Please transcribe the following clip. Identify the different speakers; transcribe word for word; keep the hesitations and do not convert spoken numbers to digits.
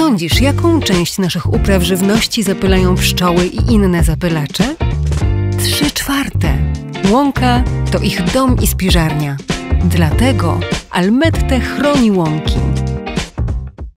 Speaker 1: sądzisz, jaką część naszych upraw żywności zapylają pszczoły i inne zapylacze? Trzy czwarte. Łąka to ich dom i spiżarnia. Dlatego Almette chroni łąki.